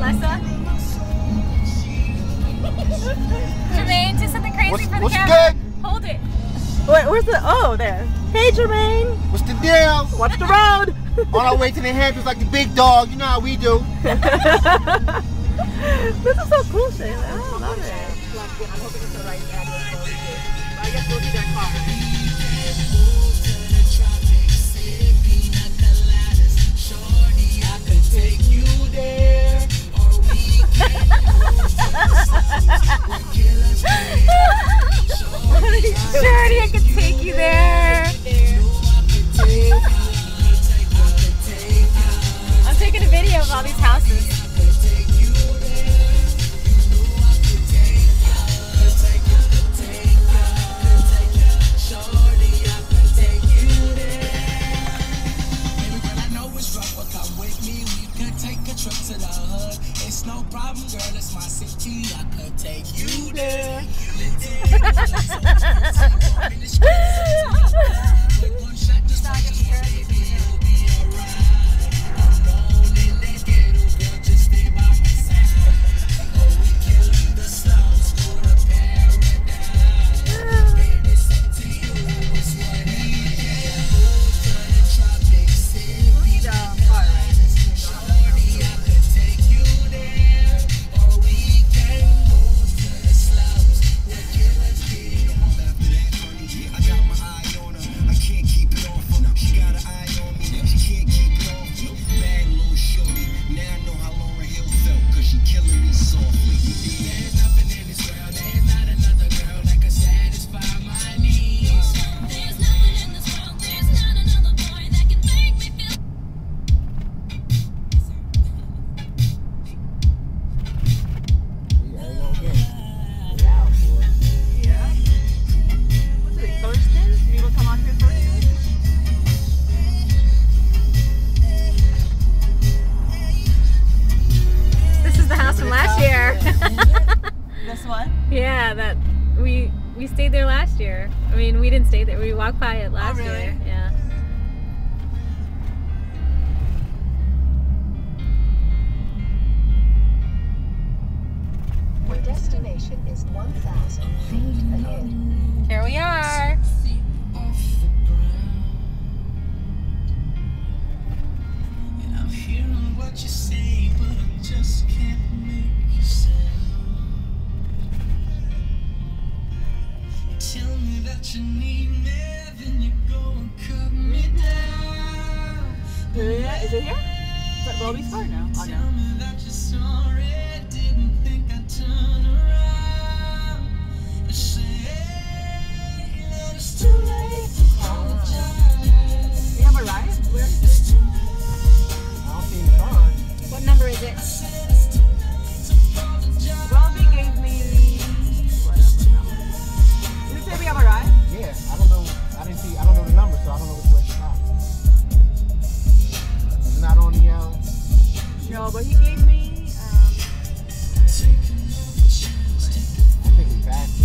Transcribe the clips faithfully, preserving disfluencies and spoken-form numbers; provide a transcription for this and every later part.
Melissa. Jermaine, do something crazy What's, for the what's camera. good? Hold it. Wait, where's the? Oh, there. Hey, Jermaine. What's the deal? Watch the road. On our way to the Hamptons like the big dog. You know how we do. This is so cool, Shayla. I love it. I'm hoping it's the right address. I guess we'll see their car. Take you there, or we can Shorty, I can take you there. I'm taking a video of all these houses. It's no problem, girl, it's my city. I could take you there. This one? Yeah, that we we stayed there last year. I mean, we didn't stay there. We walked by it last Oh, really? year. Yeah. Your destination is one thousand feet ahead. Here we are. And I'm hearing what you say, but I just can't make you sound. Tell me that you need me, then you go and cut me down. Yeah, is it here? Is that Bobby's car now? Oh, Tell no. me that you're sorry, didn't think I'd turn around and say that it's too late to apologize. We have a ride? Where is it? I don't see any car. What number is it? Bobby gave me whatever number. Did it say we have a ride? Yeah, I don't know. I didn't see. I don't know the number, so I don't know which way to stop. It's not on the. Um, No, but he gave me. Um, I think we passed it.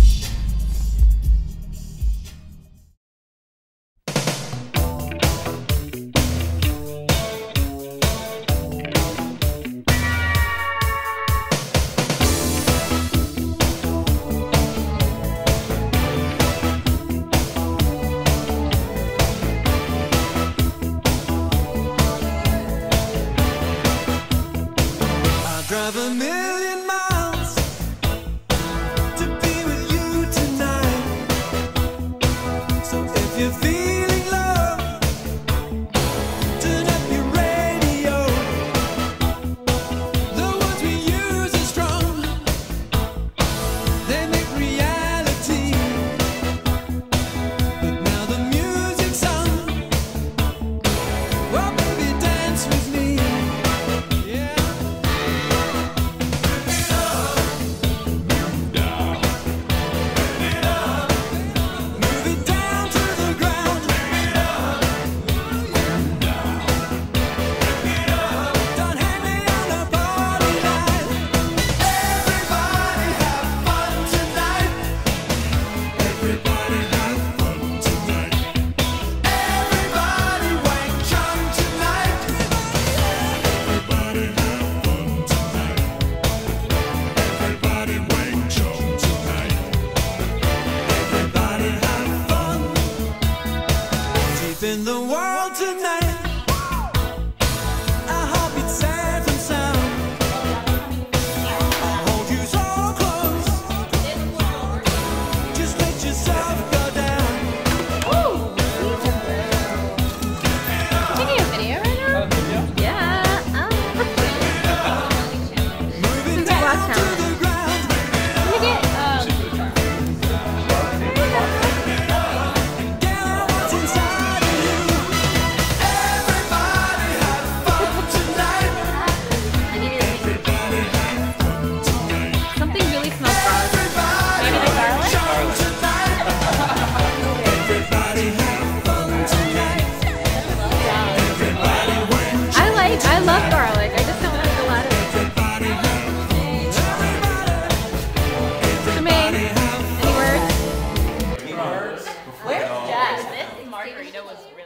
Drive a million miles to be with you tonight. So if you're feeling love, turn up your radio. The words we use are strong, they make reality. But now the music's on. Well, baby, dance with me. Yeah. sauce challenge. Let me get um, something really smells garlic. Maybe the garlic? I like, I love garlic. I just don't like a lot of it. Jermaine, any words? Where's Jess? This margarita was really